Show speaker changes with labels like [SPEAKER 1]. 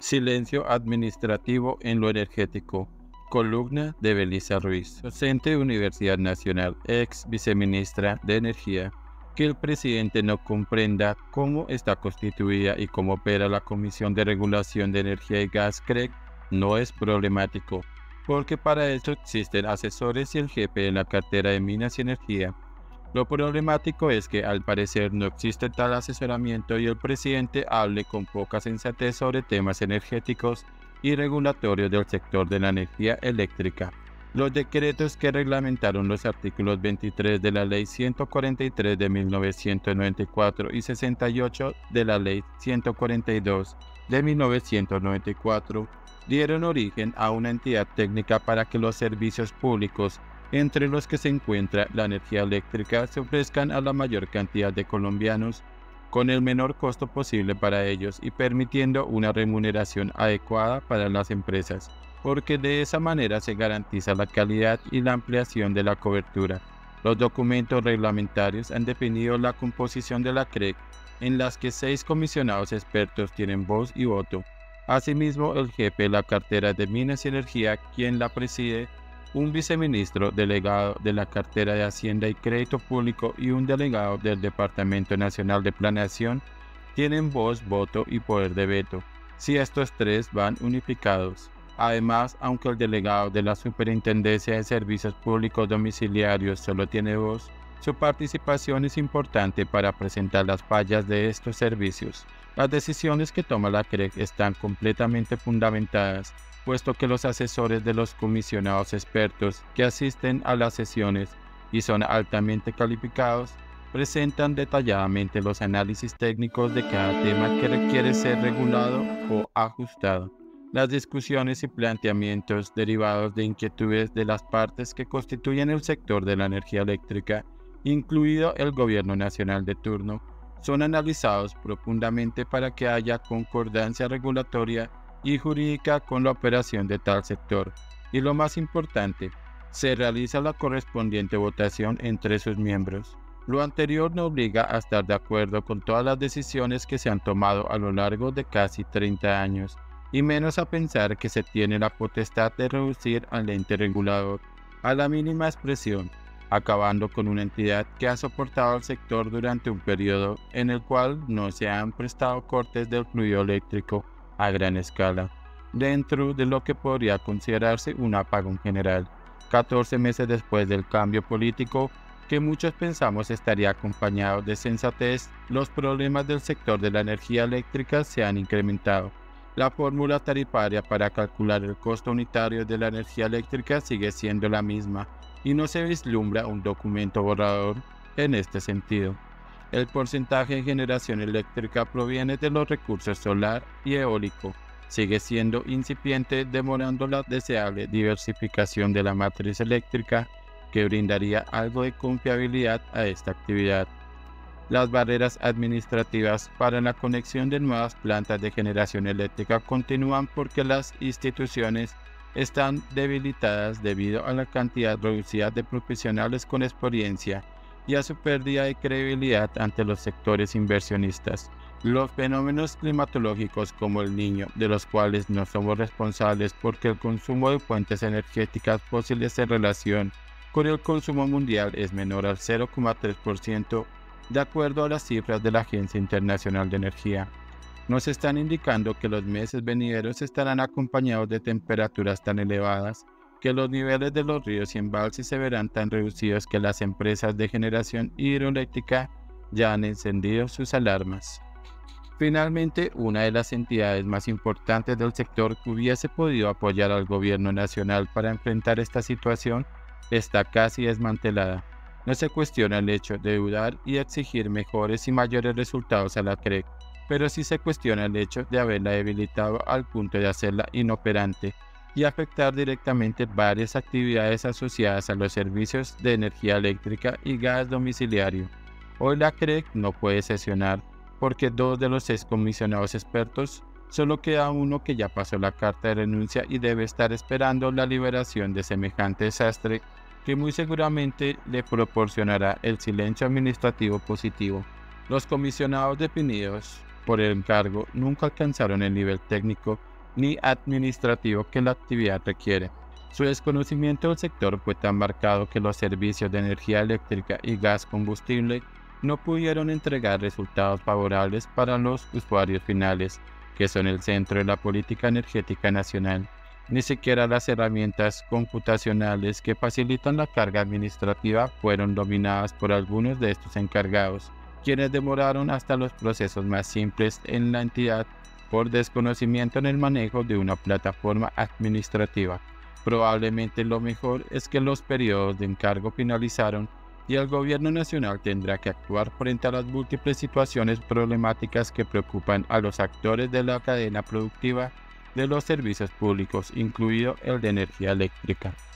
[SPEAKER 1] Silencio administrativo en lo energético. Columna de Belisa Ruiz, docente de Universidad Nacional, ex viceministra de Energía. Que el presidente no comprenda cómo está constituida y cómo opera la Comisión de Regulación de Energía y Gas CREG no es problemático, porque para eso existen asesores y el jefe de la cartera de Minas y Energía. Lo problemático es que al parecer no existe tal asesoramiento y el presidente hable con poca sensatez sobre temas energéticos y regulatorios del sector de la energía eléctrica. Los decretos que reglamentaron los artículos 23 de la Ley 143 de 1994 y 68 de la Ley 142 de 1994 dieron origen a una entidad técnica para que los servicios públicos, entre los que se encuentra la energía eléctrica, se ofrezcan a la mayor cantidad de colombianos con el menor costo posible para ellos y permitiendo una remuneración adecuada para las empresas, porque de esa manera se garantiza la calidad y la ampliación de la cobertura. Los documentos reglamentarios han definido la composición de la CREG, en las que 6 comisionados expertos tienen voz y voto. Asimismo, el jefe de la cartera de Minas y Energía, quien la preside, un viceministro delegado de la cartera de Hacienda y Crédito Público y un delegado del Departamento Nacional de Planeación tienen voz, voto y poder de veto, si estos 3 van unificados. Además, aunque el delegado de la Superintendencia de Servicios Públicos Domiciliarios solo tiene voz, su participación es importante para presentar las fallas de estos servicios. Las decisiones que toma la CREG están completamente fundamentadas, puesto que los asesores de los comisionados expertos que asisten a las sesiones y son altamente calificados, presentan detalladamente los análisis técnicos de cada tema que requiere ser regulado o ajustado. Las discusiones y planteamientos derivados de inquietudes de las partes que constituyen el sector de la energía eléctrica, incluido el gobierno nacional de turno, son analizados profundamente para que haya concordancia regulatoria y jurídica con la operación de tal sector. Y lo más importante, se realiza la correspondiente votación entre sus miembros. Lo anterior no obliga a estar de acuerdo con todas las decisiones que se han tomado a lo largo de casi 30 años, y menos a pensar que se tiene la potestad de reducir al ente regulador a la mínima expresión, acabando con una entidad que ha soportado al sector durante un periodo en el cual no se han prestado cortes del fluido eléctrico a gran escala, dentro de lo que podría considerarse un apagón general, 14 meses después del cambio político que muchos pensamos estaría acompañado de sensatez. Los problemas del sector de la energía eléctrica se han incrementado. La fórmula tarifaria para calcular el costo unitario de la energía eléctrica sigue siendo la misma y no se vislumbra un documento borrador en este sentido. El porcentaje de generación eléctrica proviene de los recursos solar y eólico. Sigue siendo incipiente, demorando la deseable diversificación de la matriz eléctrica que brindaría algo de confiabilidad a esta actividad. Las barreras administrativas para la conexión de nuevas plantas de generación eléctrica continúan porque las instituciones están debilitadas debido a la cantidad reducida de profesionales con experiencia y a su pérdida de credibilidad ante los sectores inversionistas. Los fenómenos climatológicos como el Niño, de los cuales no somos responsables porque el consumo de fuentes energéticas fósiles en relación con el consumo mundial es menor al 0,3%, de acuerdo a las cifras de la Agencia Internacional de Energía, nos están indicando que los meses venideros estarán acompañados de temperaturas tan elevadas que los niveles de los ríos y embalses se verán tan reducidos que las empresas de generación hidroeléctrica ya han encendido sus alarmas. Finalmente, una de las entidades más importantes del sector que hubiese podido apoyar al gobierno nacional para enfrentar esta situación está casi desmantelada. No se cuestiona el hecho de dudar y exigir mejores y mayores resultados a la CREG, pero sí se cuestiona el hecho de haberla debilitado al punto de hacerla inoperante y afectar directamente varias actividades asociadas a los servicios de energía eléctrica y gas domiciliario. Hoy la CREG no puede sesionar porque 2 de los 6 comisionados expertos, solo queda uno que ya pasó la carta de renuncia y debe estar esperando la liberación de semejante desastre que muy seguramente le proporcionará el silencio administrativo positivo. Los comisionados definidos por el encargo nunca alcanzaron el nivel técnico ni administrativo que la actividad requiere. Su desconocimiento del sector fue tan marcado que los servicios de energía eléctrica y gas combustible no pudieron entregar resultados favorables para los usuarios finales, que son el centro de la política energética nacional. Ni siquiera las herramientas computacionales que facilitan la carga administrativa fueron dominadas por algunos de estos encargados, quienes demoraron hasta los procesos más simples en la entidad por desconocimiento en el manejo de una plataforma administrativa. Probablemente lo mejor es que los periodos de encargo finalizaron y el gobierno nacional tendrá que actuar frente a las múltiples situaciones problemáticas que preocupan a los actores de la cadena productiva de los servicios públicos, incluido el de energía eléctrica.